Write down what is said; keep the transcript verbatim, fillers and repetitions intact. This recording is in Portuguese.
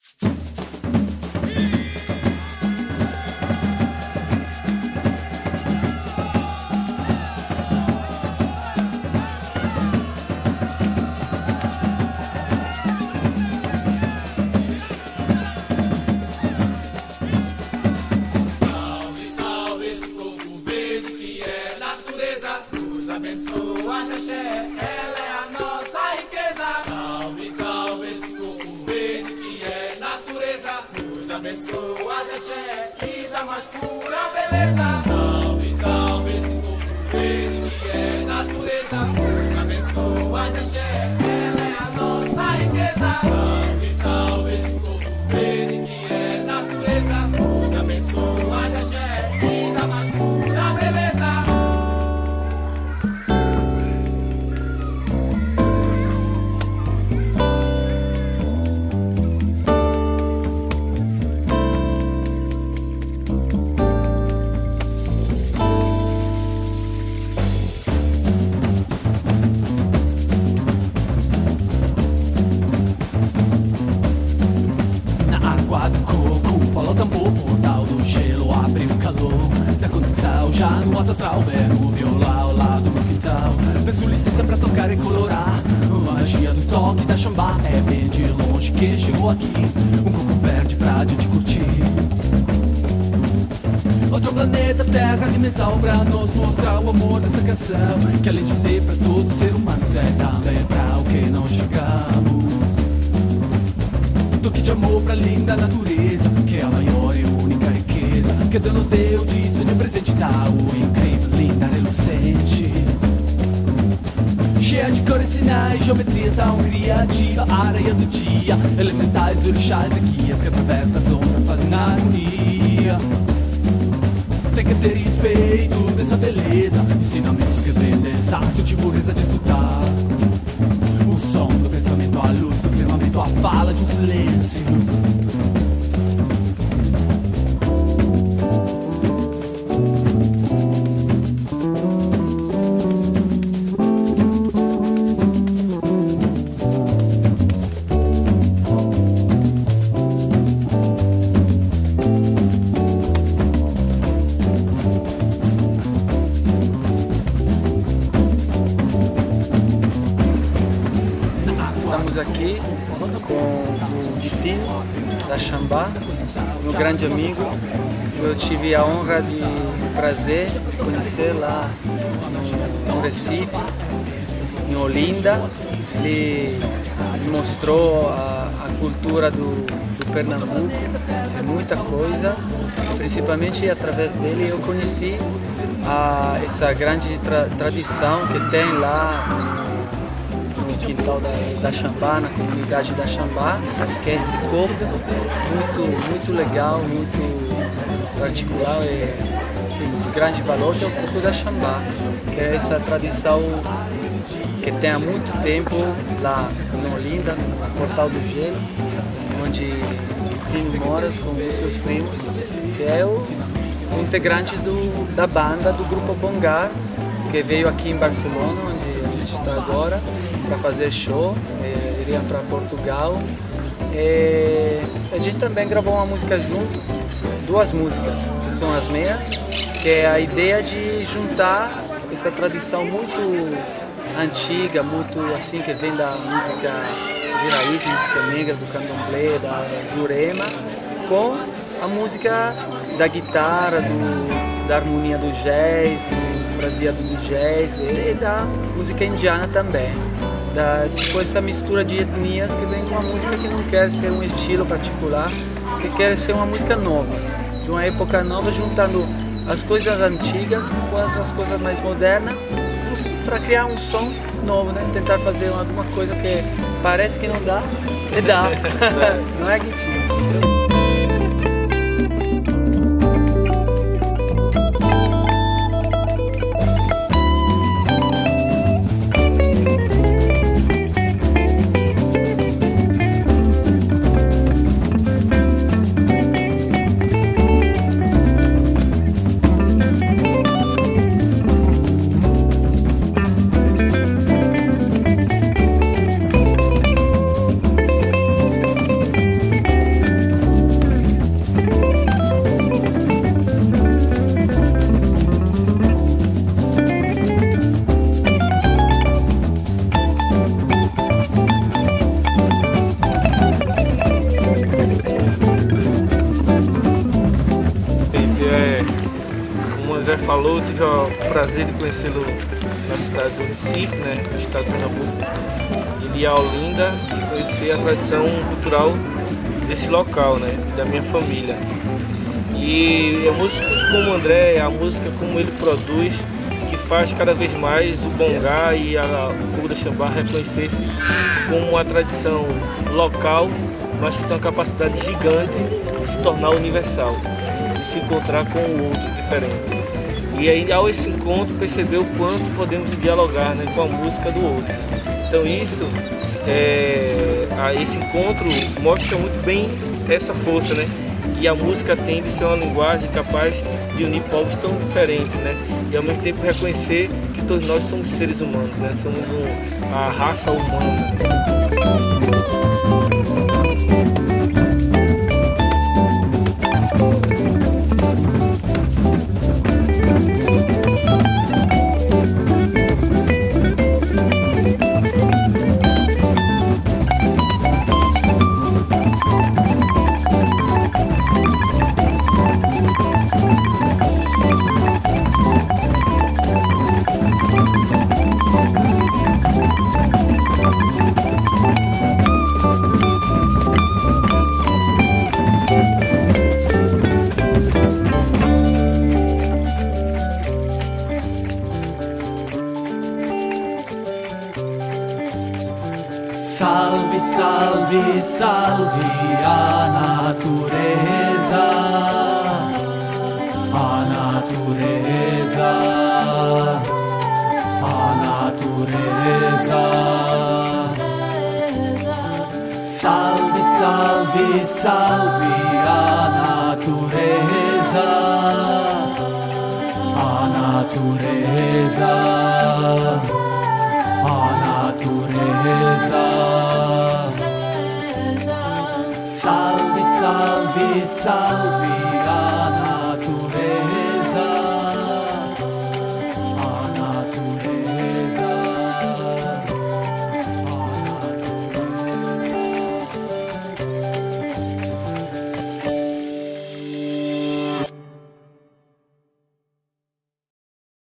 Pra nos mostrar o amor dessa canção, que além de ser pra todos os seres humanos, é também pra o que não chegamos. Um toque de amor pra linda natureza, que é a maior e única riqueza que Deus nos deu de sonho presente, tá o incrível, linda, relucente, cheia de cores, sinais, geometrias tão criativa, areia do dia, elementais, orixás e guias que através das ondas fazem harmonia. Tem que ter respeito dessa beleza, ensinamentos que vem dessa sutileza de escutar o som do pensamento, a luz do firmamento, a fala de um silêncio. Aqui com o Vitinho da Xambá, meu grande amigo. Eu tive a honra de o prazer de conhecer lá no, no Recife, em Olinda. Ele me mostrou a, a cultura do, do Pernambuco, é muita coisa. Principalmente através dele eu conheci a, essa grande tra, tradição que tem lá quintal da, da Xambá, na comunidade da Xambá, que é esse corpo muito, muito legal, muito particular e assim, de grande valor, que é o corpo da Xambá, que é essa tradição que tem há muito tempo lá em Olinda, no Portal do Gelo, onde Pino mora com os seus primos, que é o, o integrantes do, da banda do grupo Bongar, que veio aqui em Barcelona, onde a gente está agora, para fazer show, é, iriam para Portugal. É, a gente também gravou uma música junto, duas músicas, que são as minhas, que é a ideia de juntar essa tradição muito antiga, muito assim, que vem da música de raiz, música negra, do candomblé, da Jurema, com a música da guitarra, do, da harmonia do jazz, do fraseado do jazz e da música indiana também. Da, tipo, essa mistura de etnias que vem com uma música que não quer ser um estilo particular, que quer ser uma música nova, de uma época nova, juntando as coisas antigas com as coisas mais modernas, para criar um som novo, né? Tentar fazer alguma coisa que parece que não dá, e dá, não é, Guitinho? falou, eu tive o prazer de conhecê-lo na cidade do Recife, né, no estado de Pernambuco, ele é Olinda, e conhecer a tradição cultural desse local, né, da minha família. E a música como o André, a música como ele produz, que faz cada vez mais o bongá e a, o Cubo da Xambá reconhecer-se como uma tradição local, mas que tem uma capacidade gigante de se tornar universal, de se encontrar com o outro diferente. E aí, ao esse encontro, perceber o quanto podemos dialogar, né, com a música do outro. Então isso, é, a, esse encontro mostra muito bem essa força, né, que a música tem de ser uma linguagem capaz de unir povos tão diferentes, né, e ao mesmo tempo reconhecer que todos nós somos seres humanos, né, somos um, a raça humana. Salve, salve, salve a natureza, a natureza, a natureza. Salve, salve, salve a natureza, a natureza, a natureza. Salve, salve, salve